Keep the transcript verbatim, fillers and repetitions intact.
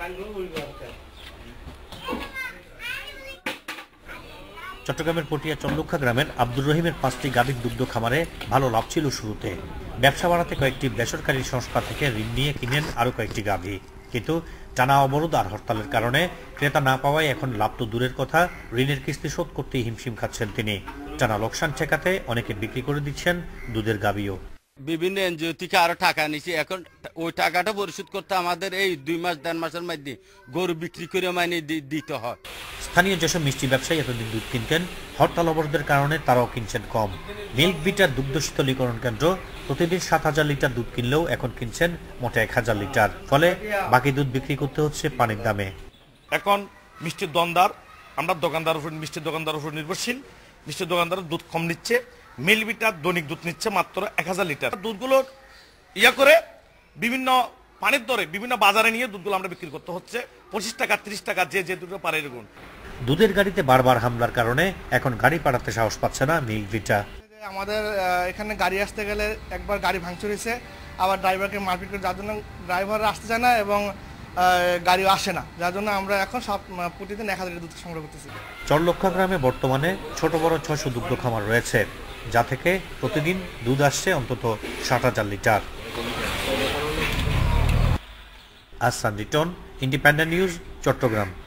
চট্টগ্রামের পটিয়া চল্লুক্ষা গ্রামের আব্দুর রহিমের পাঁচটি গাভীর দুগ্ধ খামারে ভালো লাভ ছিল শুরুতে। ব্যবসা বাড়াতে কয়েকটি বেসরকারি সংস্থা থেকে ঋণ নিয়ে কিনেন আরো কয়েকটি গাভী, কিন্তু টানা অবরোধ আর হরতালের কারণে ক্রেতা না পাওয়ায় এখন লাভ তো দূরের কথা, ঋণের কিস্তি শোধ করতেই হিমশিম খাচ্ছেন তিনি। টানা লোকসান ঠেকাতে অনেকে বিক্রি করে দিচ্ছেন দুধের গাভীও। বিভিন্ন এনজিও থেকে আরো টাকা নিচ্ছি, এখন ওই টাকাটা পরিশোধ করতে আমাদের এই দুই মাস দেড় মাসের মধ্যে গরু বিক্রি করে মানে দিতে হয়। স্থানীয় যেসব মিষ্টি ব্যবসায়ী এতদিন দুধ কিনতেন, হরতাল অবরোধের কারণে তারাও কিনছেন কম। মিল্ক বিটার দুগ্ধ শীতলীকরণ কেন্দ্র প্রতিদিন সাত হাজার লিটার দুধ কিনলেও এখন কিনছেন মোটে এক হাজার লিটার, ফলে বাকি দুধ বিক্রি করতে হচ্ছে পানির দামে। এখন মিষ্টির দোকানদার, আমরা দোকানদার উপর মিষ্টির দোকানদার উপর নির্ভরশীল। মিষ্টির দোকানদার দুধ কম নিচ্ছে, মিল্ক বিটার দৈনিক দুধ নিচ্ছে মাত্র এক হাজার লিটার। দুধগুলো ইয়া করে বিভিন্ন পানির দরে বিভিন্ন বাজারে নিয়ে দুধগুলো আমরা বিক্রি করতে হচ্ছে পঁচিশ টাকা ত্রিশ টাকা, যে যে দুটো পারে এরকম। দুধের গাড়িতে বারবার হামলার কারণে এখন গাড়ি পাঠাতে সাহস পাচ্ছে না মিল্ক বিটা। আমাদের এখানে গাড়ি আসতে গেলে একবার গাড়ি ভাঙচুর হয়েছে, আবার ড্রাইভারকে মারপিট করে, যার জন্য ড্রাইভার আসতে চায় না এবং গাড়িও আসে না, যার জন্য আমরা এখন সব প্রতিদিন এক হাজার লিটার দুধ সংগ্রহ করতেছি। চরলক্ষা গ্রামে বর্তমানে ছোট বড় ছয়শো দুগ্ধ খামার রয়েছে, যা থেকে প্রতিদিন দুধ আসছে অন্তত ষাট হাজার litre. Ahsan Liton, independent news, Chittagong.